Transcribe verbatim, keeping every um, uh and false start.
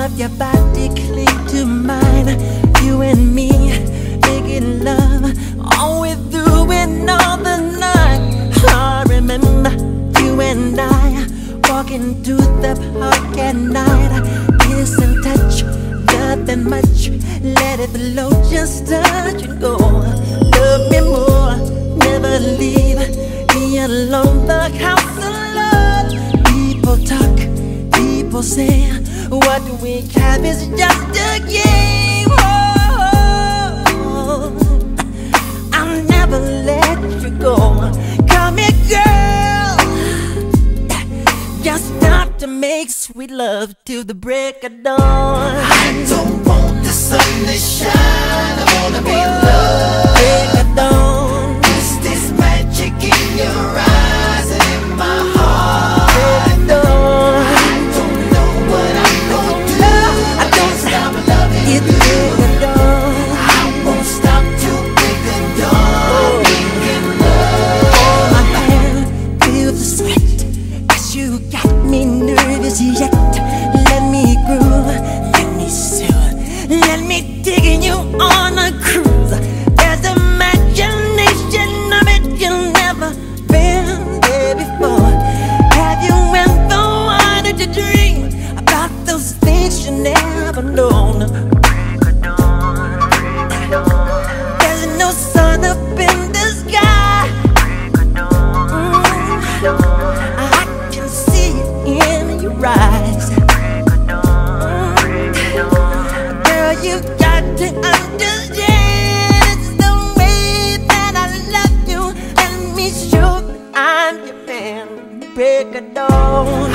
of your body cling to mine. You and me making love all through and all the night. I remember you and I walking through the park at night. Kiss and touch, nothing much. Let it flow, just touch and go. Love me more, never leave me alone. The house of love. People talk, people say, what we have is just a game. Oh, I'll never let you go. Come here, girl. Just start to make sweet love till the break of dawn. I don't want the sun to shine, I wanna be loved. Break of dawn. Is this magic in your eyes and in my heart? Break of dawn. I don't know what I'm gonna do. I don't stop loving It's you. break of dawn. I won't stop till break of dawn. Making love. Hold my hand, feel the sweat as you got me nervous yet. Let me groove, let me soothe, let me take you on a cruise. There's imagination of it, you've never been there before. Have you ever wanted to dream about those things you never known? There's no sun up in the sky. I can see it in your eyes. Girl, you've got to understand it's the way that I love you. Let me show that I'm your man. Break of dawn.